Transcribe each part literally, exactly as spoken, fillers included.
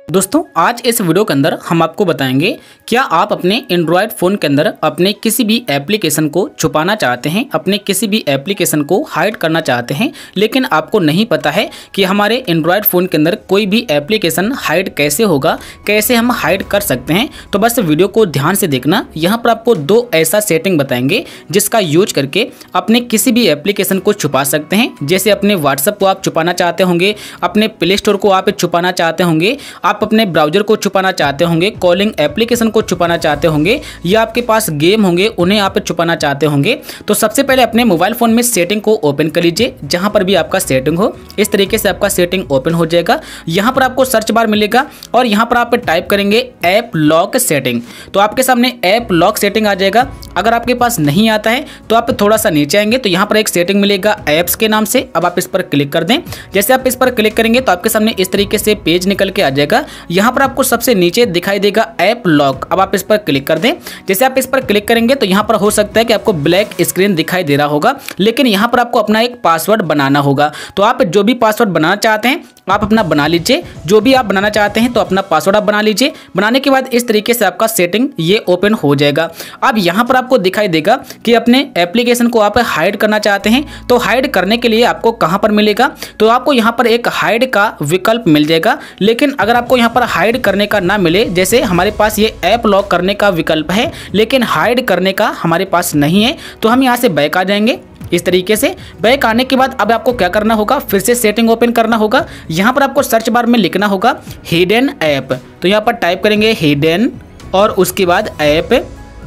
दोस्तों आज इस वीडियो के अंदर हम आपको बताएंगे क्या आप अपने एंड्रॉयड फ़ोन के अंदर अपने किसी भी एप्लीकेशन को छुपाना चाहते हैं, अपने किसी भी एप्लीकेशन को हाइड करना चाहते हैं, लेकिन आपको नहीं पता है कि हमारे एंड्रॉयड फ़ोन के अंदर कोई भी एप्लीकेशन हाइड कैसे होगा, कैसे हम हाइड कर सकते हैं। तो बस वीडियो को ध्यान से देखना। यहाँ पर आपको दो ऐसा सेटिंग बताएंगे जिसका यूज करके अपने किसी भी एप्लीकेशन को छुपा सकते हैं। जैसे अपने व्हाट्सएप को आप छुपाना चाहते होंगे, अपने प्ले स्टोर को आप छुपाना चाहते होंगे, आप अपने ब्राउजर को छुपाना चाहते होंगे, कॉलिंग एप्लीकेशन को छुपाना चाहते होंगे, या आपके पास गेम होंगे उन्हें आप छुपाना चाहते होंगे। तो सबसे पहले अपने मोबाइल फ़ोन में सेटिंग को ओपन कर लीजिए, जहां पर भी आपका सेटिंग हो। इस तरीके से आपका सेटिंग ओपन हो जाएगा। यहां पर आपको सर्च बार मिलेगा और यहां पर आप टाइप करेंगे ऐप लॉक सेटिंग, तो आपके सामने ऐप लॉक सेटिंग आ जाएगा। अगर आपके पास नहीं आता है तो आप थोड़ा सा नीचे आएंगे तो यहाँ पर एक सेटिंग मिलेगा ऐप्स के नाम से। अब आप इस पर क्लिक कर दें। जैसे आप इस पर क्लिक करेंगे तो आपके सामने इस तरीके से पेज निकल के आ जाएगा। यहाँ पर आपको सबसे नीचे दिखाई देगा ऐप लॉक। अब आप इस पर क्लिक कर दें। जैसे आप इस पर क्लिक करेंगे तो यहाँ पर हो सकता है कि आपको ब्लैक स्क्रीन दिखाई दे रहा होगा, लेकिन यहाँ पर आपको अपना एक पासवर्ड बनाना होगा। तो आप जो भी पासवर्ड बनाना चाहते हैं आप अपना बना लीजिए। जो भी आप बनाना चाहते हैं तो अपना पासवर्ड आप बना लीजिए। बनाने के बाद इस तरीके से आपका सेटिंग ये ओपन हो जाएगा। अब यहाँ पर आपको दिखाई देगा कि अपने एप्लीकेशन को आप हाइड करना चाहते हैं, तो हाइड करने के लिए आपको कहाँ पर मिलेगा, तो आपको यहाँ पर एक हाइड का विकल्प मिल जाएगा। लेकिन अगर आपको यहाँ पर हाइड करने का ना मिले, जैसे हमारे पास ये ऐप लॉक करने का विकल्प है लेकिन हाइड करने का हमारे पास नहीं है, तो हम यहाँ से बैक आ जाएंगे। इस तरीके से बैक आने के बाद अब आपको क्या करना होगा, फिर से सेटिंग ओपन करना होगा। यहाँ पर आपको सर्च बार में लिखना होगा हिडन ऐप, तो यहाँ पर टाइप करेंगे हिडन और उसके बाद ऐप।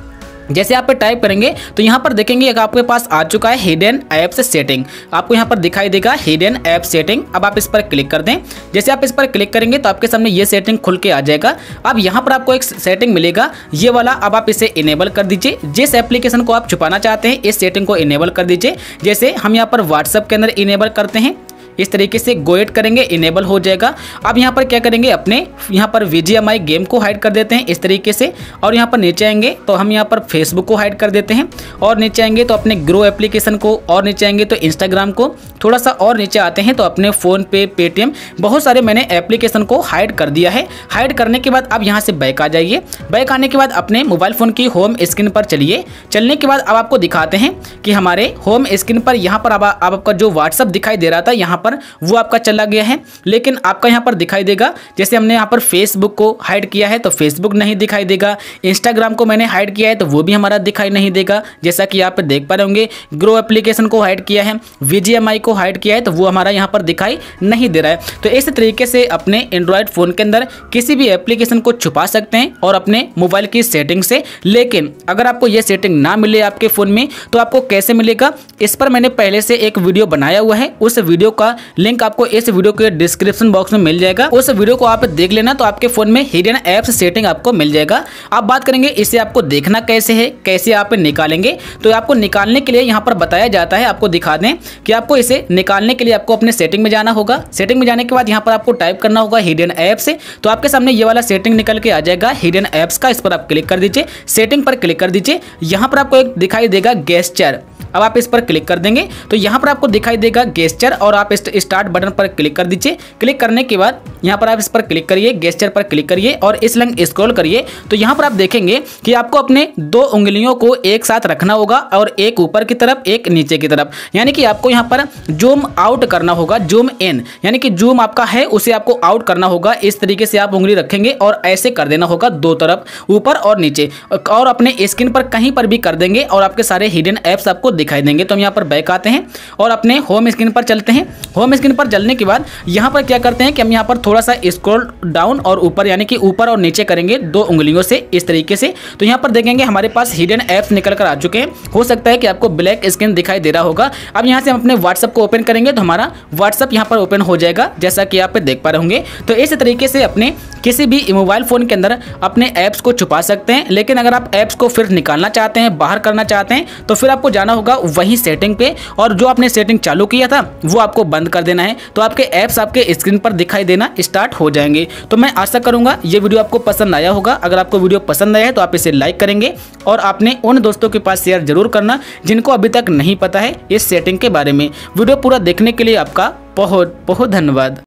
जैसे आप पे टाइप करेंगे तो यहाँ पर देखेंगे एक आपके पास आ चुका है हिडन ऐप्स सेटिंग। आपको यहाँ पर दिखाई देगा हिडन ऐप सेटिंग। अब आप इस पर क्लिक कर दें। जैसे आप इस पर क्लिक करेंगे तो आपके सामने ये सेटिंग खुल के आ जाएगा। अब यहाँ पर आपको एक सेटिंग मिलेगा ये वाला, अब आप इसे इनेबल कर दीजिए। जिस एप्लीकेशन को आप छुपाना चाहते हैं इस सेटिंग को इनेबल कर दीजिए। जैसे हम यहाँ पर व्हाट्सएप के अंदर इनेबल करते हैं, इस तरीके से गोएट करेंगे, इनेबल हो जाएगा। अब यहाँ पर क्या करेंगे, अपने यहाँ पर V G M I game को हाइड कर देते हैं इस तरीके से। और यहाँ पर नीचे आएंगे तो हम यहाँ पर फेसबुक को हाइड कर देते हैं, और नीचे आएंगे तो अपने ग्रो एप्लीकेशन को, और नीचे आएंगे तो इंस्टाग्राम को, थोड़ा सा और नीचे आते हैं तो अपने फ़ोन पे, पेटीएम, बहुत सारे मैंने एप्लीकेशन को हाइड कर दिया है। हाइड करने के बाद अब यहाँ से बैक आ जाइए। बैक आने के बाद अपने मोबाइल फ़ोन की होम स्क्रीन पर चलिए। चलने के बाद अब आपको दिखाते हैं कि हमारे होम स्क्रीन पर यहाँ पर अब आपका जो व्हाट्सअप दिखाई दे रहा था यहाँ पर वो आपका चला गया है। लेकिन आपका यहाँ पर दिखाई देगा, जैसे हमने यहाँ पर फेसबुक को हाइड किया है तो फेसबुक नहीं दिखाई देगा। इंस्टाग्राम को मैंने हाइड किया है तो वो भी हमारा दिखाई नहीं देगा, जैसा कि आप देख पा रहे होंगे। ग्रो एप्लीकेशन को हाइड किया है, वी जी एम आई को हाइड किया है तो वो हमारा यहाँ पर दिखाई नहीं दे रहा है। तो इस तरीके से अपने एंड्रॉयड फ़ोन के अंदर किसी भी एप्लीकेशन को छुपा सकते हैं और अपने मोबाइल की सेटिंग से। लेकिन अगर आपको ये सेटिंग ना मिले आपके फ़ोन में तो आपको कैसे मिलेगा, इस पर मैंने पहले से एक वीडियो बनाया हुआ है। उस वीडियो का लिंक आपको इस वीडियो के डिस्क्रिप्शन बॉक्स में मिल जाएगा। उस वीडियो को आप देख लेना तो आपके फोन में हिडन ऐप्स सेटिंग आपको मिल जाएगा। अब बात करेंगे इसे आपको देखना कैसे है, कैसे आप निकालेंगे। तो आपको निकालने के लिए यहाँ पर बताया जाता है, आपको दिखा दें कि आपको इसे निकालने के लिए आपको अपने सेटिंग में जाना होगा। सेटिंग में जाने के बाद यहाँ पर आपको टाइप करना होगा हिडन ऐप्स, तो आपके सामने ये वाला सेटिंग निकल के आ जाएगा हिडन ऐप्स का। इस पर आप क्लिक कर दीजिए, सेटिंग पर क्लिक कर दीजिए। यहाँ पर आपको एक दिखाई देगा गेस्चर, अब आप इस पर क्लिक कर देंगे तो यहाँ पर आपको दिखाई देगा गेस्चर, और आप स्टार्ट बटन पर क्लिक कर दीजिए। क्लिक करने के बाद यहाँ पर आप इस पर क्लिक करिए, गेस्चर पर क्लिक करिए और इस लंग स्क्रॉल करिए। तो यहाँ पर आप देखेंगे कि आपको अपने दो उंगलियों को एक साथ रखना होगा, और एक ऊपर की तरफ एक नीचे की तरफ, यानी कि आपको यहाँ पर जूम आउट करना होगा, जूम इन, यानी कि जूम आपका है उसे आपको आउट करना होगा। इस तरीके से आप उंगली रखेंगे और ऐसे कर देना होगा दो तरफ, ऊपर और नीचे, और अपने स्क्रीन पर कहीं पर भी कर देंगे और आपके सारे हिडन ऐप्स आपको दिखाई देंगे। तो हम यहाँ पर बैक आते हैं और अपने होम स्क्रीन पर चलते हैं। होम स्क्रीन पर चलने के बाद यहाँ पर क्या करते हैं कि हम यहाँ पर थोड़ा सा स्क्रॉल डाउन और ऊपर, यानी कि ऊपर और नीचे करेंगे दो उंगलियों से इस तरीके से। तो यहाँ पर देखेंगे हमारे पास हिडन ऐप्स निकल कर आ चुके हैं। हो सकता है कि आपको ब्लैक स्क्रीन दिखाई दे रहा होगा। अब यहाँ से हम अपने व्हाट्सएप को ओपन करेंगे तो हमारा व्हाट्सएप यहाँ पर ओपन हो जाएगा, जैसा कि आप देख पा रहे होंगे। तो इस तरीके से अपने किसी भी मोबाइल फ़ोन के अंदर अपने ऐप्स को छुपा सकते हैं। लेकिन अगर आप ऐप्स को फिर निकालना चाहते हैं, बाहर करना चाहते हैं, तो फिर आपको जाना होगा वही सेटिंग पे, और जो आपने सेटिंग चालू किया था वो आपको बंद कर देना है। तो आपके ऐप्स आपके स्क्रीन पर दिखाई देना स्टार्ट हो जाएंगे। तो मैं आशा करूंगा ये वीडियो आपको पसंद आया होगा। अगर आपको वीडियो पसंद आया है तो आप इसे लाइक करेंगे और आपने उन दोस्तों के पास शेयर जरूर करना जिनको अभी तक नहीं पता है इस सेटिंग के बारे में। वीडियो पूरा देखने के लिए आपका बहुत बहुत धन्यवाद।